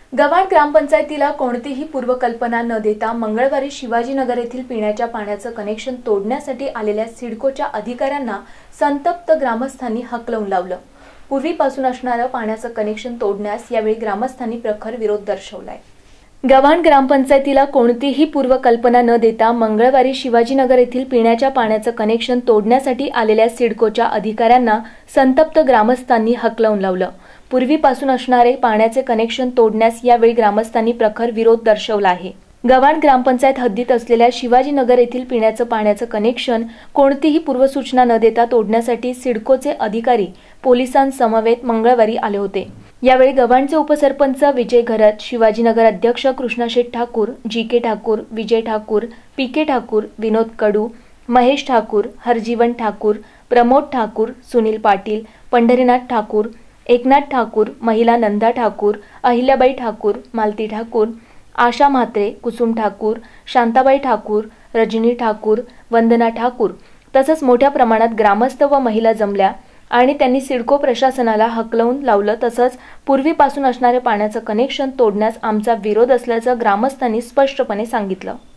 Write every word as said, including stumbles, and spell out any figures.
गव्हाण ग्रामपंचायतीला कोणतीही पूर्वकल्पना न देता मंगळवारी शिवाजीनगर येथील पिण्याच्या पाण्याचं कनेक्शन तोडण्यासाठी आलेल्या सिडकोच्या अधिकाऱ्यांना संतप्त ग्रामस्थांनी हाकलून लावलं। पूर्वीपासून असणारं पाण्याचं कनेक्शन तोडण्यास यावेळी ग्रामस्थांनी प्रखर विरोध दर्शवलाय। गव्हाण ग्रामपंचायतीला कोणतीही पूर्वकल्पना न देता मंगळवारी शिवाजीनगर येथील पिण्याच्या पाण्याचं कनेक्शन तोडण्यासाठी आलेल्या सिडकोच्या अधिकाऱ्यांना संतप्त ग्रामस्थांनी हाकलून लावलं। पूर्वीपासून असणारे पाण्याचे कनेक्शन तोडण्यास यावेळी ग्रामस्थांनी प्रखर विरोध दर्शवला आहे। गव्हाण ग्रामपंचायत हद्दीत असलेल्या शिवाजीनगर येथील पिण्याचं पाण्याचं कनेक्शन कोणतीही पूर्वसूचना न देता तोडण्यासाठी सिडकोचे अधिकारी पोलिसांसमवेत मंगळवारी आले होते। यावेळी गव्हाणचे उपसरपंच विजय घरत, शिवाजीनगर अध्यक्ष Krishnasheth Thakur, G K Thakur, Vijay Thakur, P K Thakur, Vinod Kadu, Mahesh Thakur, Harjivan Thakur, Pramod Thakur, Sunil Patil, Pandharinath Thakur, Eknath Thakur, महिला नंदा ठाकूर, अहिल्याबाई ठाकूर, मालती ठाकूर, आशा म्हात्रे, कुसुम ठाकूर, शांताबाई ठाकूर, रजनी ठाकूर, वंदना ठाकूर तसंच मोठ्या प्रमाणात ग्रामस्थ व महिला जमल्या आणि त्यांनी सिडको प्रशासनाला हाकलून लावलं। तसंच पूर्वीपासून असणारे पाण्याचं कनेक्शन तोडण्यास आमचा विरोध असल्याचं ग्रामस्थांनी स्पष्टपणे सांगितलं।